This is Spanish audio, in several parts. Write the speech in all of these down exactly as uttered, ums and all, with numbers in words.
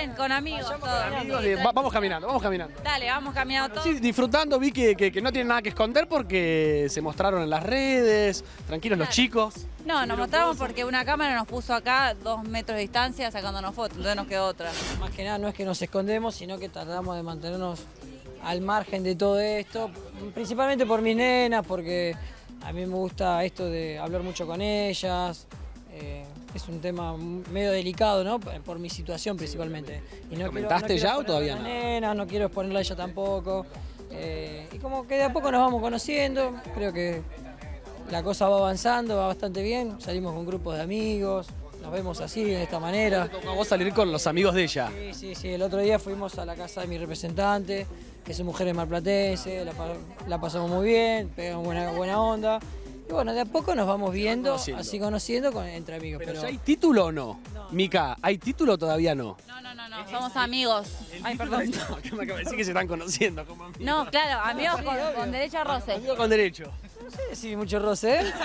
bien, con amigos. Todo. Amigos, eh, va- vamos caminando, vamos caminando. Dale, vamos caminando todos. Sí, disfrutando, vi que, que- que no tienen nada que esconder porque se mostraron en las redes, tranquilos los Claro. chicos. No, nos mostramos porque una cámara nos puso acá dos metros de distancia sacándonos fotos, entonces nos quedó otra. Más que nada no es que nos escondemos, sino que tratamos de mantenernos al margen de todo esto, principalmente por mis nenas, porque a mí me gusta esto de hablar mucho con ellas. Eh, es un tema medio delicado, ¿no? Por mi situación principalmente. Y no ¿Comentaste quiero, no quiero ya o exponerla todavía a las no? nenas, no quiero exponerla a ella tampoco. Eh, y como que de a poco nos vamos conociendo, creo que la cosa va avanzando, va bastante bien. Salimos con grupos de amigos, nos vemos así, de esta manera. Tocó a vos salir con los amigos de ella. Sí, sí, sí. El otro día fuimos a la casa de mi representante, que son mujeres marplatenses, la, pa- la pasamos muy bien, pegamos buena, buena onda. Y bueno, de a poco nos vamos viendo, conociendo. así conociendo con- entre amigos. ¿Pero Pero, ya hay título o no? Mica, ¿hay título o todavía no? No, no, no, no, somos amigos. Ay, perdón. No, que me acaba de decir que se están conociendo como amigos. No, claro, amigos con, con derecho a roce. Amigos con derecho. no sé si mucho roce, ¿eh?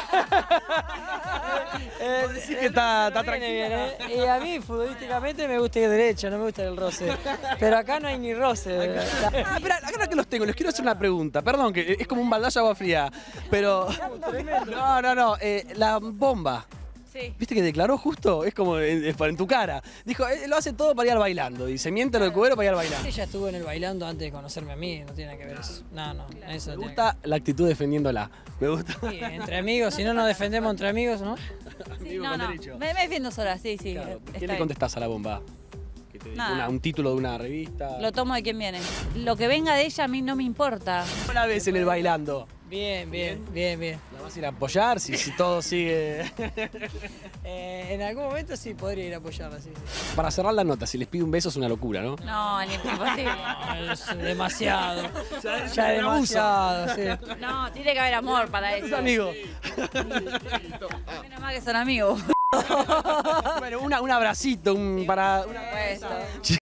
Eh, decís que está- está viene bien, tranquila. ¿eh? Y a mí, futbolísticamente, me gusta el derecho, no me gusta el roce. Pero acá no hay ni roce. Ah, pero ahora que los tengo, les quiero hacer una pregunta. Perdón, que es como un baldazo de agua fría. Pero. No, no, no. eh, la bomba. Sí. ¿Viste que declaró justo? Es como en, es para- en tu cara. Dijo, eh, lo hace todo para ir al bailando. Dice, miente lo de cubero para ir al bailando. Ella estuvo en el bailando antes de conocerme a mí, no tiene nada que ver eso. No, no, eso Me no tiene que ver. gusta la actitud defendiéndola. Me gusta. Sí, entre amigos, si no nos defendemos entre amigos, ¿no? Sí, Amigo no, con no. derecho. Me, me defiendo sola, sí, sí. Claro. está ¿Qué le bien. contestás a la bomba? Que te- Nada. una- un título de una revista. Lo tomo de quien viene. Lo que venga de ella a mí no me importa. ¿Cómo la ves en el bailando? Bien, bien, bien, bien. ¿La vas a ir a apoyar si, si todo sigue? Eh, en algún momento sí podría ir a apoyarla, sí, sí. Para cerrar la nota, si les pide un beso es una locura, ¿no? No, ni imposible. No, es demasiado. Ya- Ya ya abuso. demasiado, sí. No, tiene que haber amor para Tus eso. amigos. Menos mal que son amigos. Bueno, una- un abracito, un para. una- Puesto.